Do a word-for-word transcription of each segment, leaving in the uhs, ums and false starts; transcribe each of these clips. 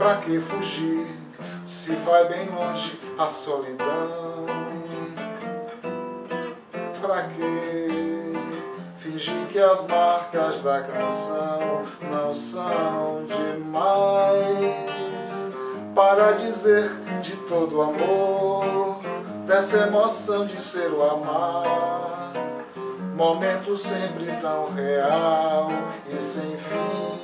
Pra que fugir se vai bem longe a solidão? Pra que fingir que as marcas da canção não são demais para dizer de todo amor, dessa emoção de ser o amar, momento sempre tão real e sem fim.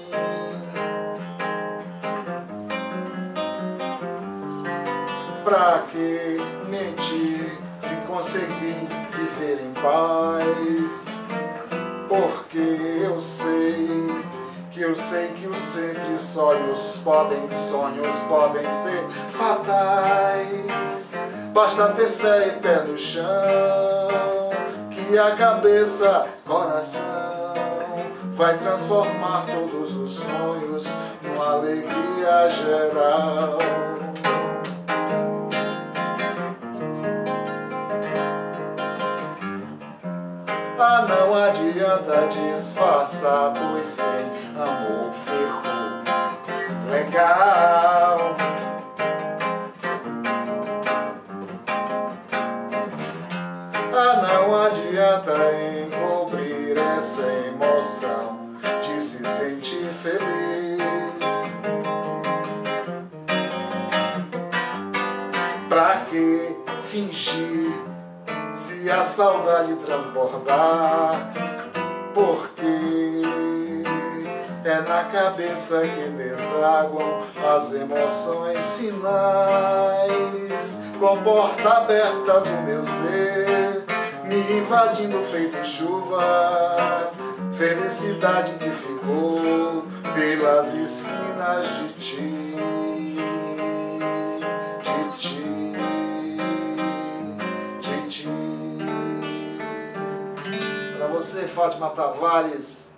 Pra que mentir se conseguir viver em paz? Porque eu sei, que eu sei que os simples sonhos podem, sonhos podem ser fatais. Basta ter fé e pé no chão, que a cabeça, coração, vai transformar todos os sonhos numa alegria geral. Ah, não adianta disfarçar, pois quem amou ferrou legal. Ah, não adianta encobrir essa emoção de se sentir feliz. Pra que fingir se a saudade transbordar? Porque é na cabeça que desaguam as emoções sinais, com porta aberta do meu ser, me invadindo feito chuva, felicidade que ficou pelas esquinas de ti, de ti, de ti. Pra você, Fátima Tavares.